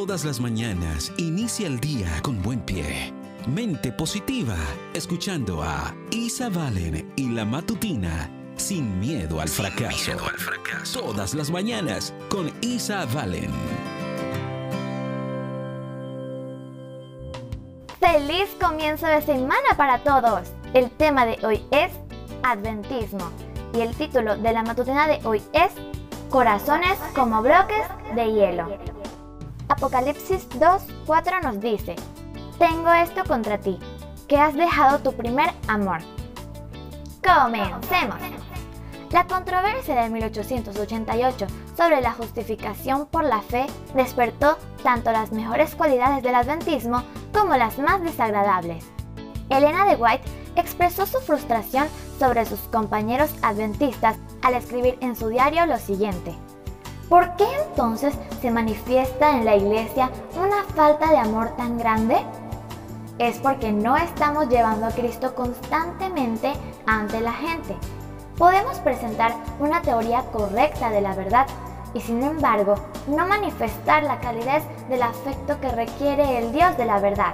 Todas las mañanas inicia el día con buen pie. Mente positiva, escuchando a Isa Valen y la matutina Sin Miedo al Fracaso. Todas las mañanas con Isa Valen. ¡Feliz comienzo de semana para todos! El tema de hoy es Adventismo y el título de la matutina de hoy es Corazones como bloques de hielo. Apocalipsis 2:4 nos dice: Tengo esto contra ti, que has dejado tu primer amor. ¡Comencemos! La controversia de 1888 sobre la justificación por la fe despertó tanto las mejores cualidades del adventismo como las más desagradables. Elena de White expresó su frustración sobre sus compañeros adventistas al escribir en su diario lo siguiente: ¿por qué entonces se manifiesta en la iglesia una falta de amor tan grande? Es porque no estamos llevando a Cristo constantemente ante la gente. Podemos presentar una teoría correcta de la verdad y, sin embargo, no manifestar la calidez del afecto que requiere el Dios de la verdad.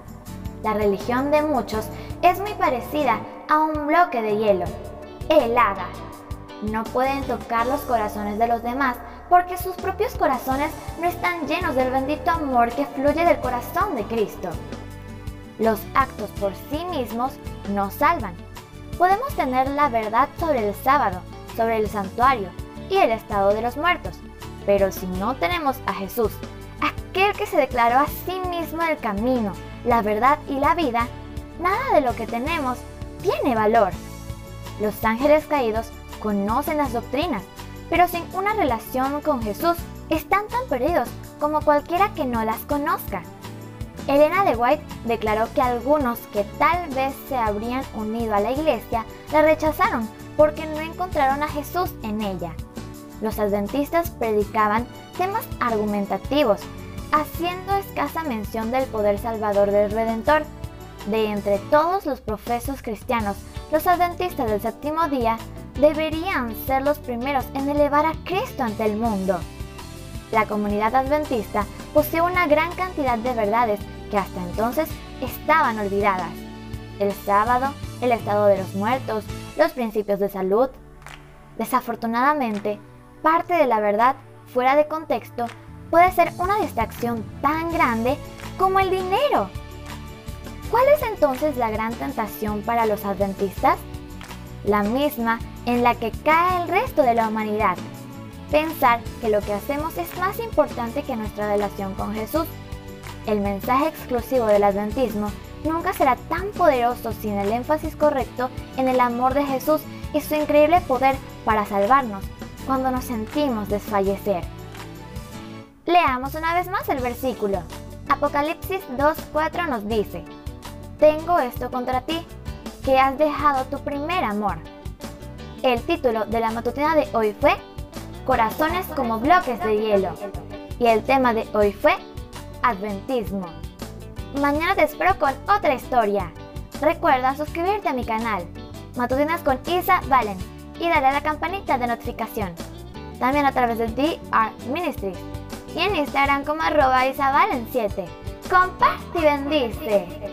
La religión de muchos es muy parecida a un bloque de hielo, helada. No pueden tocar los corazones de los demás porque sus propios corazones no están llenos del bendito amor que fluye del corazón de Cristo. Los actos por sí mismos no salvan. Podemos tener la verdad sobre el sábado, sobre el santuario y el estado de los muertos, pero si no tenemos a Jesús, aquel que se declaró a sí mismo el camino, la verdad y la vida, nada de lo que tenemos tiene valor. Los ángeles caídos conocen las doctrinas, pero sin una relación con Jesús están tan perdidos como cualquiera que no las conozca. Elena de White declaró que algunos que tal vez se habrían unido a la iglesia la rechazaron porque no encontraron a Jesús en ella. Los adventistas predicaban temas argumentativos, haciendo escasa mención del poder salvador del Redentor. De entre todos los profesos cristianos, los adventistas del séptimo día deberían ser los primeros en elevar a Cristo ante el mundo. La comunidad adventista posee una gran cantidad de verdades que hasta entonces estaban olvidadas. El sábado, el estado de los muertos, los principios de salud. Desafortunadamente, parte de la verdad fuera de contexto puede ser una distracción tan grande como el dinero. ¿Cuál es entonces la gran tentación para los adventistas? La misma en la que cae el resto de la humanidad: pensar que lo que hacemos es más importante que nuestra relación con Jesús. El mensaje exclusivo del adventismo nunca será tan poderoso sin el énfasis correcto en el amor de Jesús y su increíble poder para salvarnos cuando nos sentimos desfallecer. Leamos una vez más el versículo. Apocalipsis 2:4 nos dice: Tengo esto contra ti, que has dejado tu primer amor. El título de la matutina de hoy fue Corazones como bloques de hielo y el tema de hoy fue Adventismo. Mañana te espero con otra historia. Recuerda suscribirte a mi canal Matutinas con Isa Valen y darle a la campanita de notificación. También a través de DR Ministries y en Instagram como @isavalen7. Comparte y bendice.